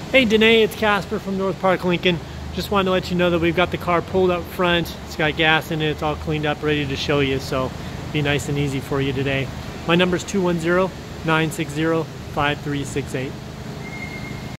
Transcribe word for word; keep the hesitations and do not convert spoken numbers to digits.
Hey Danae, it's Casper from North Park Lincoln. Just wanted to let you know that we've got the car pulled up front. It's got gas in it, it's all cleaned up, ready to show you, so be nice and easy for you today. My number is two one zero, nine six zero, five three six eight.